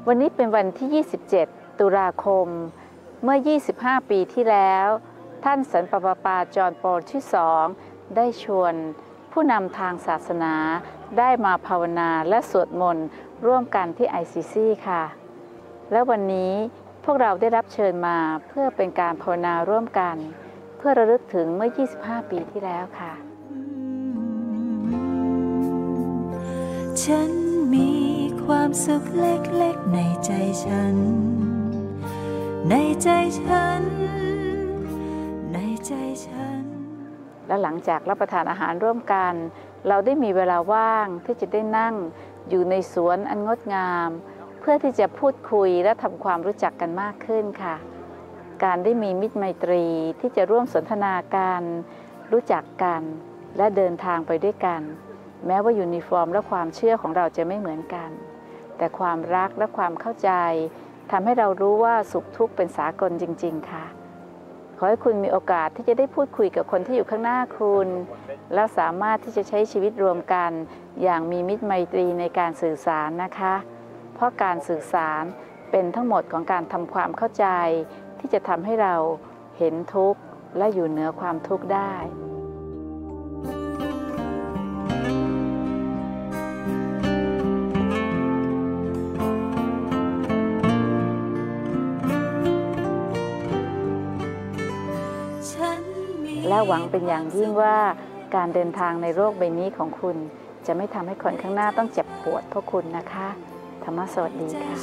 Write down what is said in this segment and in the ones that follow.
วันนี้เป็นวันที่ 27 ตุลาคม เมื่อ 25 ปีที่แล้ว ท่านสันปปาจอห์นปอลที่ 2 ได้ชวนผู้นำทางศาสนาได้มาภาวนาและสวดมนต์ร่วมกันที่ ICC ค่ะ และวันนี้พวกเราได้รับเชิญมาเพื่อเป็นการภาวนาร่วมกันเพื่อระลึกถึงเมื่อ 25 ปีที่แล้วค่ะฉันมีความสุขเล็กๆในใจฉันในใจฉันในใจฉันและหลังจากรับประทานอาหารร่วมกันเราได้มีเวลาว่างที่จะได้นั่งอยู่ในสวนอันงดงามเพื่อที่จะพูดคุยและทำความรู้จักกันมากขึ้นค่ะการได้มีมิตรไมตรีที่จะร่วมสนทนากันรู้จักกันและเดินทางไปด้วยกันแม้ว่ายูนิฟอร์มและความเชื่อของเราจะไม่เหมือนกันแต่ความรักและความเข้าใจทำให้เรารู้ว่าสุขทุกข์เป็นสากลจริงๆค่ะขอให้คุณมีโอกาสที่จะได้พูดคุยกับคนที่อยู่ข้างหน้าคุณและสามารถที่จะใช้ชีวิตรวมกันอย่างมีมิตรไมตรีในการสื่อสารนะคะเพราะการสื่อสารเป็นทั้งหมดของการทำความเข้าใจที่จะทำให้เราเห็นทุกข์และอยู่เหนือความทุกข์ได้และหวังเป็นอย่างยิ่งว่าการเดินทางในโลกใบนี้ของคุณจะไม่ทำให้คนข้างหน้าต้องเจ็บปวดเพราะคุณนะคะธรรมะสวัสดีค่ะ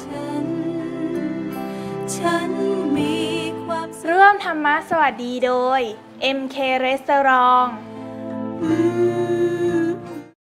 ร่วมธรรมะสวัสดีโดย MK Restaurant